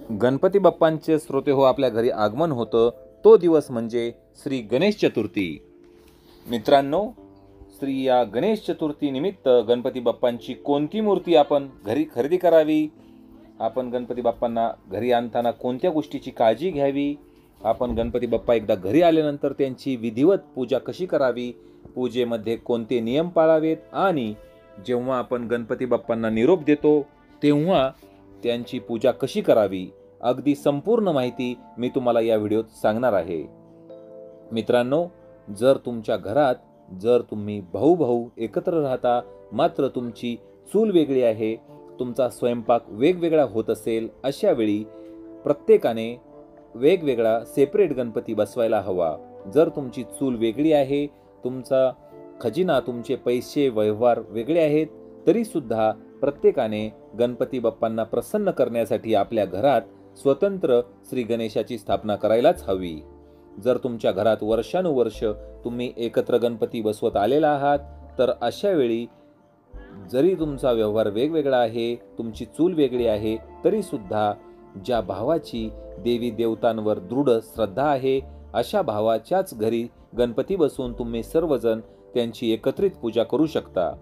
गणपती बाप्पांचे श्रोते हो आपल्या घरी आगमन होतं तो दिवस म्हणजे श्री गणेश चतुर्थी। मित्रांनो, श्री या गणेश चतुर्थी निमित्त गणपती बाप्पांची कोणती मूर्ती आपण घरी खरेदी करावी, आपण गणपती बाप्पांना घरी आणताना कोणत्या गोष्टीची काळजी घ्यावी, आपण गणपती बाप्पा एकदा घरी आल्यानंतर त्यांची विधिवत पूजा कशी करावी, पूजेमध्ये कोणते नियम पाळावेत आणि जेव्हा आपण गणपती बाप्पांना निरोप देतो तेव्हा त्यांची पूजा कशी करावी, अगदी संपूर्ण माहिती मी तुम्हाला या व्हिडिओत सांगणार आहे। मित्रांनो, जर तुमच्या घरात तुम्ही भाऊ एकत्र राहता मात्र तुमची चूल वेगळी आहे, तुमचा स्वयंपाक वेगवेगळा होत असेल, अशा वेळी प्रत्येकाने वेगवेगळा सेपरेट गणपती बसवायला हवा। जर तुमची चूल वेगळी आहे, तुमचा खजिना तुमचे पैसे व्यवहार वेगळे आहेत, तरी सुद्धा प्रत्येकाने गणपती बाप्पांना प्रसन्न करण्यासाठी आपल्या घरात स्वतंत्र श्री गणेशाची स्थापना करायलाच हवी। जर तुमच्या घरात वर्षानुवर्ष तुम्ही एकत्र गणपती बसवत आलेला आहात तर अशा वेळी जरी तुमचा व्यवहार वेगवेगळा आहे, तुमची चूल वेगळी आहे, तरी सुद्धा ज्या भावाची देवी देवतांवर दृढ श्रद्धा आहे अशा भावाच्याच घरी गणपती बसवून तुम्ही सर्वजण त्यांची एकत्रित पूजा करू शकता।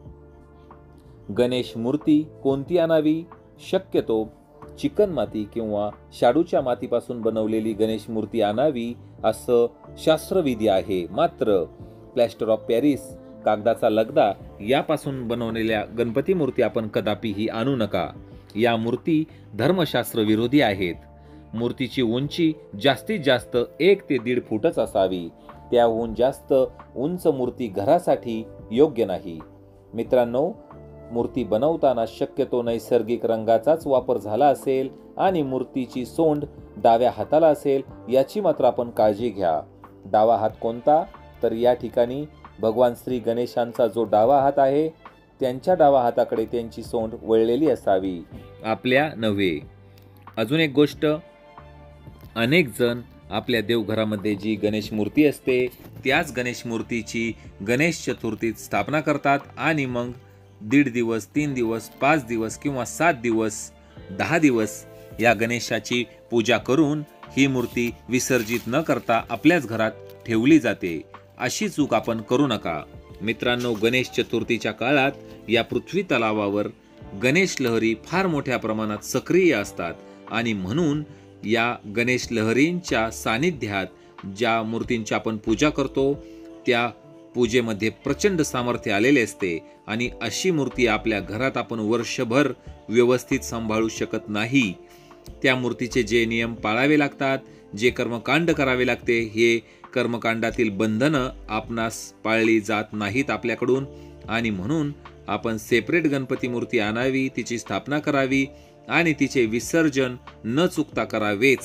गणेश मूर्ती कोणती आणावी? शक्यतो चिकन माती किंवा शाडूच्या मातीपासून बनवलेली गणेश मूर्ती आणावी असं शास्त्रविधी आहे। मात्र प्लॅस्टर ऑफ पॅरिस, कागदाचा लगदा यापासून बनवलेल्या गणपती मूर्ती आपण कदापिही आणू नका। या मूर्ती धर्मशास्त्र विरोधी आहेत। मूर्तीची उंची जास्तीत जास्त 1 ते 1.5 फूटच असावी, त्याहून जास्त उंच मूर्ती घरासाठी योग्य नाही। मित्रांनो, मूर्ती बनवताना शक्यतो नैसर्गिक रंगाचाच वापर झाला असेल आणि मूर्तीची सोंड डाव्या हाताला असेल याची मात्र आपण काळजी घ्या। डावा हात कोणता? तर या ठिकाणी भगवान श्री गणेशांचा जो डावा हात आहे त्यांच्या डावा हाताकडे त्यांची सोंड वळलेली असावी, आपल्या नव्हे। अजून एक गोष्ट, अनेक जण आपल्या देवघरामध्ये जी गणेश मूर्ती असते त्याच गणेश मूर्तीची गणेश चतुर्थीत स्थापना करतात आणि मग 1.5 दिवस, 3 दिवस, 5 दिवस किंवा 7 दिवस, 10 दिवस या गणेशाची पूजा करून ही मूर्ती विसर्जित न करता आपल्याच घरात ठेवली जाते। अशी चूक आपण करू नका। मित्रांनो, गणेश चतुर्थीच्या काळात या पृथ्वी तलावावर गणेश लहरी फार मोठ्या प्रमाणात सक्रिय असतात आणि म्हणून या गणेश लहरींच्या सानिध्यात ज्या मूर्तींची आपण पूजा करतो त्या पूजेमध्ये प्रचंड सामर्थ्य आलेले असते आणि अशी मूर्ती आपल्या घरात आपण वर्षभर व्यवस्थित सांभाळू शकत नाही। त्या मूर्तीचे जे नियम पाळावे लागतात, जे कर्मकांड करावे लागते, हे कर्मकांडातील बंधनं आपणास पाळली जात नाहीत आपल्याकडून आणि म्हणून आपण सेपरेट गणपती मूर्ती आणावी, तिची स्थापना करावी आणि तिचे विसर्जन न चुकता करावेच।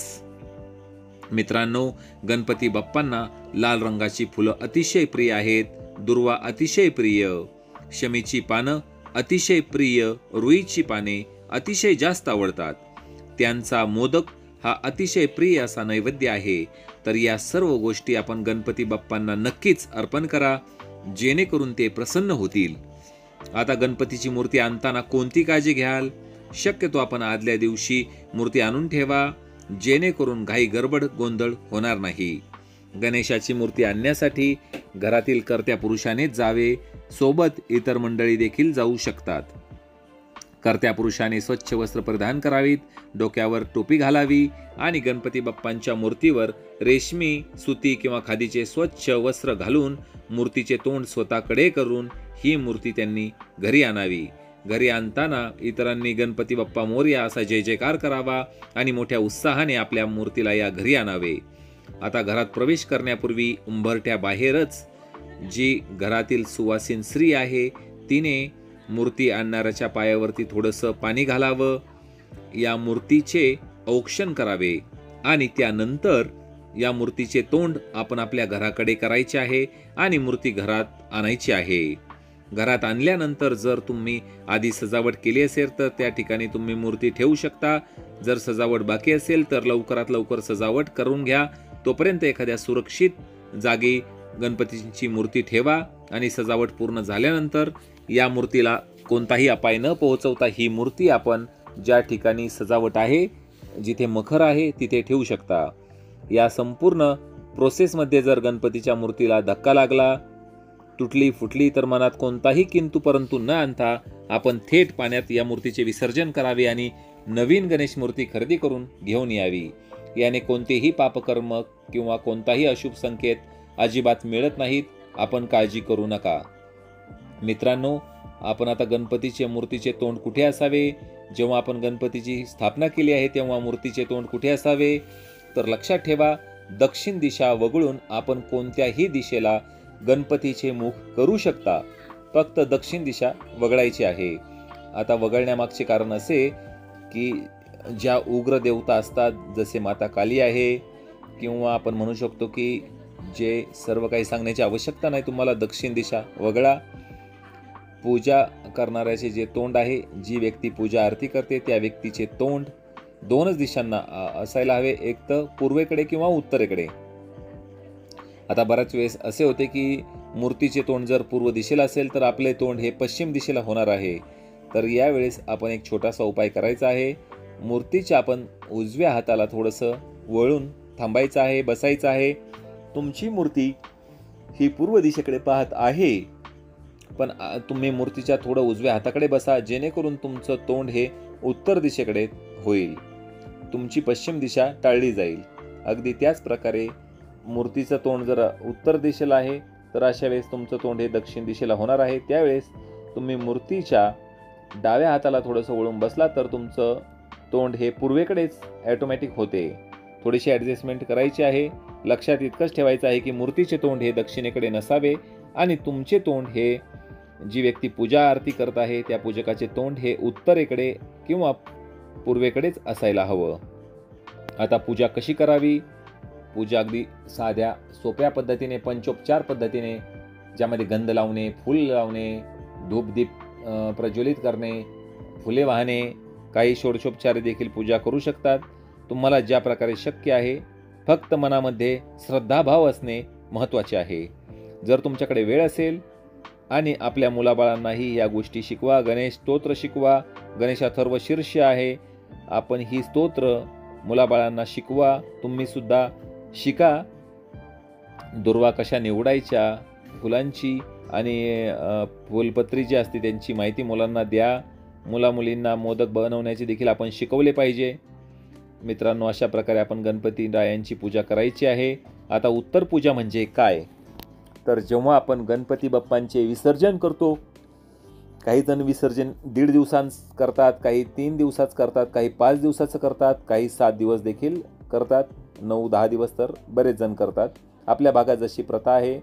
मित्रांनो, गणपती बाप्पांना लाल रंगाची फुलं अतिशय प्रिय आहेत, दुर्वा अतिशय प्रिय, शमीची पानं अतिशय प्रिय, रुईची पाने अतिशय जास्त आवडतात। त्यांचा मोदक हा अतिशय प्रिय असा नैवेद्य आहे। तर या सर्व गोष्टी आपण गणपती बाप्पांना नक्कीच अर्पण करा, जेणेकरून ते प्रसन्न होतील। आता गणपतीची मूर्ती आणताना कोणती काळजी घ्याल? शक्यतो आपण आदल्या दिवशी मूर्ती आणून ठेवा, जेणेकरून घाई गडबड गोंधळ होणार नाही। गणेशाची मूर्ती आणण्यासाठी घरातील कर्त्या पुरुषानेच जावे, सोबत इतर मंडळी देखील जाऊ शकतात। कर्त्या पुरुषाने स्वच्छ वस्त्र परिधान करावीत, डोक्यावर टोपी घालावी आणि गणपती बाप्पांच्या मूर्तीवर रेशमी, सुती किंवा खादीचे स्वच्छ वस्त्र घालून मूर्तीचे तोंड स्वतःकडे करून ही मूर्ती त्यांनी घरी आणावी। घरी आणताना इतरांनी गणपती बाप्पा मोरया असा जय जयकार करावा आणि मोठ्या उत्साहाने आपल्या मूर्तीला या घरी आणावे। आता घरात प्रवेश करण्यापूर्वी उंबरठ्या बाहेरच जी घरातील सुवासीन स्त्री आहे तिने मूर्ती आणणाऱ्याच्या पायावरती थोडंसं पाणी घालावं, या मूर्तीचे औक्षण करावे आणि त्यानंतर या मूर्तीचे तोंड आपण आपल्या घराकडे करायचे आहे आणि मूर्ती घरात आणायची आहे। घरात आणल्यानंतर जर तुम्ही आधी सजावट केली असेल तर त्या ठिकाणी तुम्ही मूर्ती ठेवू शकता। जर सजावट बाकी असेल तर लवकरात लवकर सजावट करून घ्या, तोपर्यंत एखाद्या सुरक्षित जागी गणपतीची मूर्ती ठेवा आणि सजावट पूर्ण झाल्यानंतर या मूर्तीला कोणताही अपाय न पोहोचवता ही मूर्ती आपण ज्या ठिकाणी सजावट आहे जिथे मखर आहे तिथे ठेवू शकता. या संपूर्ण प्रोसेसमध्ये जर गणपतीच्या मूर्तीला धक्का लागला, तुटली फुटली, तर मनात कोणताही किंतु परंतु न आणता आपण थेट पाण्यात या मूर्तीचे विसर्जन करावे आणि नवीन गणेश मूर्ती खरेदी करून घेऊन यावी. याने कोणतेही पापकर्म किंवा कोणताही अशुभ संकेत अजिबात मिळत नाहीत. आपण काळजी करू नका. मित्रांनो, आपण आता गणपतीचे मूर्तीचे तोंड कुठे असावे? जेव्हा आपण गणपतीची स्थापना केली आहे तेव्हा मूर्तीचे तोंड कुठे असावे? तर लक्षात ठेवा, दक्षिण दिशा वगळून आपण कोणत्याही दिशेला गणपतीचे मुख करू शकता. फक्त दक्षिण दिशा वगळायची आहे. आता वगळण्यामागचे कारण असे की ज्या उग्र देवता असतात, जसे माता काली आहे, किंवा आपण म्हणू शकतो की जे सर्व काही सांगण्याची आवश्यकता नाही, तुम्हाला दक्षिण दिशा वगळा. पूजा करणाऱ्याचे जे तोंड आहे, जी व्यक्ती पूजा आरती करते त्या व्यक्तीचे तोंड दोनच दिशांना असायला हवे, एक तर पूर्वेकडे किंवा उत्तरेकडे. आता बऱ्याच वेळेस असे होते की मूर्तीचे तोंड जर पूर्व दिशेला असेल तर आपले तोंड हे पश्चिम दिशेला होणार आहे. तर यावेळेस आपण एक छोटासा उपाय करायचा आहे. मूर्तीच्या आपण उजव्या हाताला थोडंसं वळून थांबायचं आहे, बसायचं आहे. तुमची मूर्ती ही पूर्व दिशेकडे पाहत आहे, पण तुम्ही मूर्तीच्या थोडं उजव्या हाताकडे बसा, जेणेकरून तुमचं तोंड हे उत्तर दिशेकडे होईल. तुमची पश्चिम दिशा टाळली जाईल. अगदी त्याच प्रकारे मूर्तीचं तोंड जर उत्तर दिशेला आहे तर अशा वेळेस तुमचं तोंड हे दक्षिण दिशेला होणार आहे. त्यावेळेस तुम्ही मूर्तीच्या डाव्या हाताला थोडंसं वळून बसला तर तुमचं तोंड हे पूर्वेकडेच ॲटोमॅटिक होते. थोडीशी ॲडजस्टमेंट करायची आहे. लक्षात इतकंच ठेवायचं आहे की मूर्तीचे तोंड हे दक्षिणेकडे नसावे आणि तुमचे तोंड हे, जी व्यक्ती पूजा आरती करत आहे त्या पूजकाचे तोंड हे उत्तरेकडे किंवा पूर्वेकडेच असायला हवं. आता पूजा कशी करावी? पूजा अगदी साध्या सोप्या पद्धतीने, पंचोपचार पद्धतीने, ज्यामध्ये गंध लावणे, फूल लावणे, धूपदीप प्रज्वलित करणे, फुले वाहणे, काही षोडशोपचारे देखील पूजा करू शकतात. तुम्हाला ज्या प्रकारे शक्य आहे, फक्त मनामध्ये श्रद्धाभाव असणे महत्त्वाचे आहे. जर तुमच्याकडे वेळ असेल आणि आपल्या मुलाबाळांनाही या गोष्टी शिकवा. गणेश स्तोत्र शिकवा. गणेश अथर्व शीर्ष आहे. आपण ही स्तोत्र मुलाबाळांना शिकवा. तुम्ही सुद्धा शिका. दुर्वा कशा निवडायच्या, फुलांची आणि फुलपत्री जी असते त्यांची माहिती मुलांना द्या. मुलामुलींना मोदक बनवण्याचे देखील आपण शिकवले पाहिजे. मित्रांनो, अशा प्रकारे आपण गणपती रायांची पूजा करायची आहे. आता उत्तर पूजा म्हणजे काय? तर जेव्हा आपण गणपती बाप्पांचे विसर्जन करतो, काही जण विसर्जन 1.5 दिवसांच करतात, काही 3 दिवसात करतात, काही 5 दिवसाचं करतात, काही 7 दिवस देखील करतात, 9-10 दिवस तर बरेच जण करतात. आपल्या भागात जशी प्रथा आहे,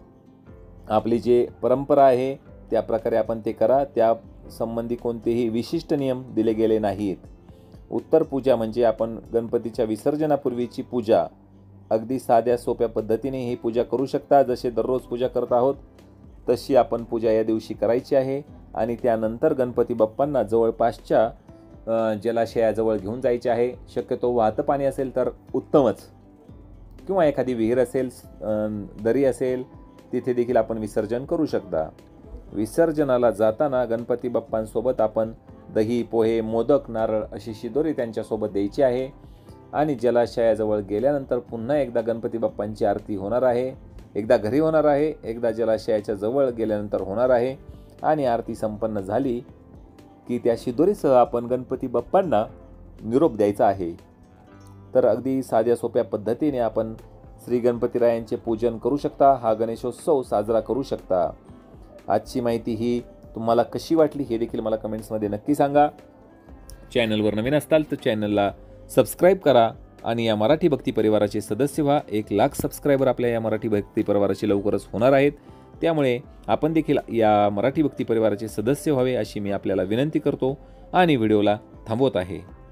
आपली जी परंपरा आहे, त्या प्रकारे आपण ते करा. त्या संबंधी कोणतेही विशिष्ट नियम दिले गेले नाहीत. उत्तर पूजा म्हणजे आपण गणपतीच्या विसर्जनापूर्वीची पूजा. अगदी साध्या सोप्या पद्धतीने ही पूजा करू शकता. जसे दररोज पूजा करत आहोत तशी आपण पूजा या दिवशी करायची आहे. आणि त्यानंतर गणपती बाप्पांना जवळपासच्या जलाशयाजवळ घेऊन जायचे आहे. शक्यतो वाहतं पाणी असेल तर उत्तमच, किंवा एखादी विहीर असेल, दरी असेल, तिथे देखील आपण विसर्जन करू शकता. विसर्जनाला जाताना गणपती बाप्पांसोबत आपण दही, पोहे, मोदक, नारळ अशी शिदोरी त्यांच्यासोबत द्यायची आहे. आणि जलाशयाजवळ गेल्यानंतर पुन्हा एकदा गणपती बाप्पांची आरती होणार आहे. एकदा घरी होणार आहे, एकदा जलाशयाच्या जवळ गेल्यानंतर होणार आहे. आणि आरती संपन्न झाली की त्या शिदोरीसह आपण गणपती बाप्पांना निरोप द्यायचा आहे. तर अगदी साध्या सोप्या पद्धतीने आपण श्री गणपतीरायांचे पूजन करू शकता. हा गणेशोत्सव साजरा करू शकता. आजची माहिती ही तुम्हाला कशी वाटली हे देखील मला कमेंट्समध्ये नक्की सांगा. चॅनलवर नवीन असाल तर चॅनलला सबस्क्राईब करा आणि या मराठी भक्ती परिवाराचे सदस्य व्हा. 1,00,000 सबस्क्रायबर आपल्या या मराठी भक्ती परिवाराचे लवकरच होणार आहेत. त्यामुळे आपण देखील या मराठी भक्ती परिवाराचे सदस्य व्हावे अशी मी आपल्याला विनंती करतो आणि व्हिडिओला थांबवत आहे.